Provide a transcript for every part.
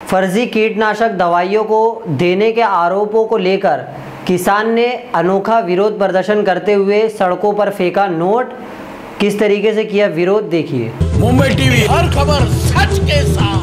फर्जी कीटनाशक दवाइयों को देने के आरोपों को लेकर किसान ने अनोखा विरोध प्रदर्शन करते हुए सड़कों पर फेंका नोट। किस तरीके से किया विरोध, देखिए। मुंबई टीवी, हर खबर सच के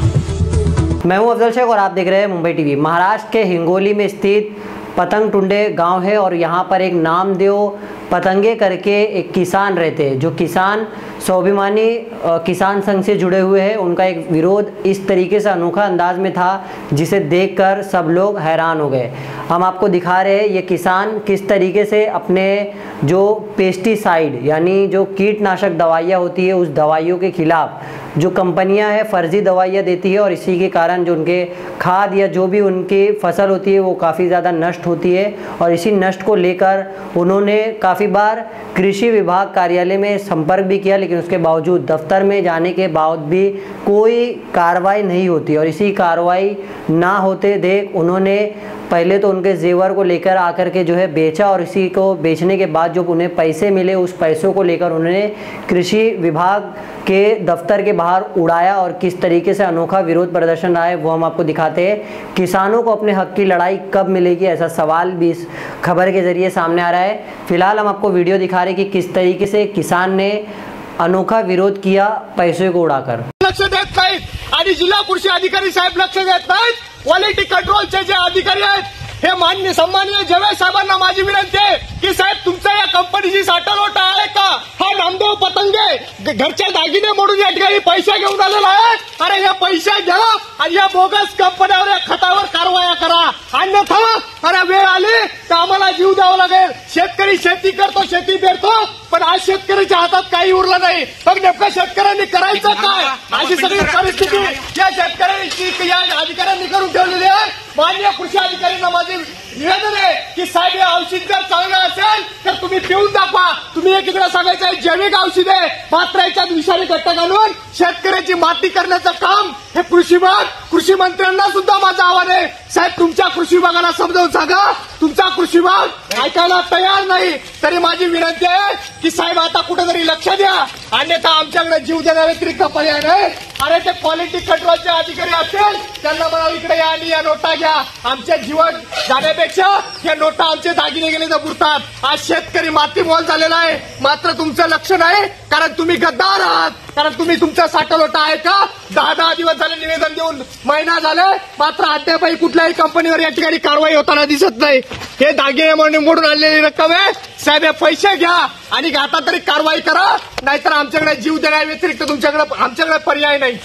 साथ। मैं हूं अफजल शेख और आप देख रहे हैं मुंबई टीवी। महाराष्ट्र के हिंगोली में स्थित पतंगटुंडे गांव है और यहां पर एक नामदेव पतंगे करके एक किसान रहते हैं, जो किसान स्वाभिमानी किसान संघ से जुड़े हुए हैं। उनका एक विरोध इस तरीके से अनोखा अंदाज में था जिसे देखकर सब लोग हैरान हो गए। हम आपको दिखा रहे हैं ये किसान किस तरीके से अपने जो पेस्टिसाइड यानी जो कीटनाशक दवाइयाँ होती है उस दवाइयों के खिलाफ जो कंपनियां हैं फर्जी दवाइयाँ देती है और इसी के कारण जो उनके खाद या जो भी उनकी फसल होती है वो काफ़ी ज़्यादा नष्ट होती है। और इसी नष्ट को लेकर उन्होंने काफ़ी बार कृषि विभाग कार्यालय में संपर्क भी किया, लेकिन उसके बावजूद दफ्तर में जाने के बाद भी कोई कार्रवाई नहीं होती। और इसी कार्रवाई ना होते देख उन्होंने पहले तो उनके जेवर को लेकर आकर के जो है बेचा और इसी को बेचने के बाद जो उन्हें पैसे मिले उस पैसों को लेकर उन्होंने कृषि विभाग के दफ्तर के बाहर उड़ाया। और किस तरीके से अनोखा विरोध प्रदर्शन रहा है वो हम आपको दिखाते हैं। किसानों को अपने हक की लड़ाई कब मिलेगी, ऐसा सवाल भी इस खबर के जरिए सामने आ रहा है। फिलहाल हम आपको वीडियो दिखा रहे हैं कि किस तरीके से किसान ने अनोखा विरोध किया पैसे को उड़ाकर। लक्ष देत नाहीत आणि जिल्हा कृषी अधिकारी साहेब लक्ष देत नाहीत। क्वालिटी कंट्रोलचे जे अधिकारी आहेत हे मान्य सन्माननीय जवे साहेबांना माझी विनंती आहे की साहेब तुमच्या या कंपनीची साठवणूक आहे का? हा नामदेव पतंगे घरचे दागिने मोडून या ठिकाणी पैसे घेऊन आलेला आहे। अरे हे पैसे घ्या आणि या बोगस कंपन्यावर या खतावर कारवाया करा, अन्यथा अरे वेळ आली तर आम्हाला जीव द्यावा लागेल। शेतकरी शेती करतो, शेती पेरतो, पण आज शेतकऱ्याच्या हातात काही उरलं नाही। मग नेमकं शेतकऱ्यांनी करायचं काय? अशी सगळी परिस्थिती या शेतकऱ्यांची या अधिकाऱ्यांनी करून ठेवलेली आहे। माननीय कृषी अधिकाऱ्यांना माझे निवेदन आहे की साहेब हे औषध जर चांगलं असेल तर तुम्ही पिऊन दाखवा। तुम्ही एकीकडे सांगायचं आहे जैविक औषध आहे, मात्र याच्यात विषारी घटक घालून शेतकऱ्याची माती करण्याचं काम हे कृषी मंत्र्यांना सुद्धा माझं आव्हान आहे। साहेब तुमच्या कृषी विभागाला समजावून सांगा, तुमचा कृषी विभाग ऐकायला तयार नाही। तरी माझी विनंती आहे की साहेब आता कुठेतरी लक्ष द्या, अन्यथा आमच्याकडे जीव देण्या व्यतिरिक्त पर्याय नाही। अरे ते क्वालिटी कंट्रोलचे अधिकारी असतील त्यांना मला इकडे या आणि या नोटा घ्या। आमचे जीवन जाण्यापेक्षा या नोटा आमचे दागिने गेले तर पुरतात। आज शेतकरी मातीमोल झालेला आहे, मात्र तुमचं लक्ष नाही, कारण तुम्ही गद्दार आहात। कारण तुम्ही तुमचा साठवलोटा आहे का 10 दिवस झाले निवेदन देऊन महिना झाले, मात्र अद्यापही कुठल्याही कंपनीवर या ठिकाणी कारवाई होताना दिसत नाही। हे दागिने मोडून आणलेली रक्कम आहे। साहेब हे पैसे घ्या आणि आता तरी कारवाई करा, नाहीतर आमच्याकडे जीव देण्या व्यतिरिक्त आमच्याकडे पर्याय नाही।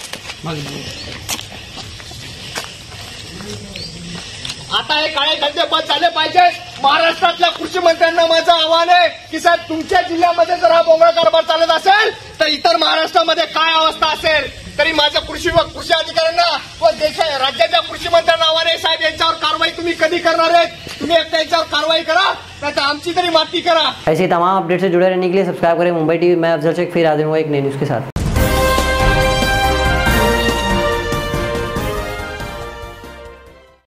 आता हे काळे धंदे बंद झाले पाहिजे। महाराष्ट्रातल्या कृषी मंत्र्यांना माझं आव्हान आहे की साहेब तुमच्या जिल्ह्यामध्ये जर हा बोंगळा कारभार चालत असेल तर इतर महाराष्ट्रामध्ये काय अवस्था असेल। तरी माझं कृषी अधिकाऱ्यांना व राज्याच्या कृषी मंत्र्यांना आव्हान आहे, साहेब यांच्यावर कारवाई तुम्ही कधी करणार आहेत? तुम्ही एकदा यांच्यावर कारवाई करा, नाही तर आमची तरी माती करा। ऐसी तमाम अपडेट से जुड़े रहने के लिए सब्सक्राइब करें मुंबई टीवी। मैं अफजल शेख फिर हाजिर हूँ एक नई न्यूज के साथ।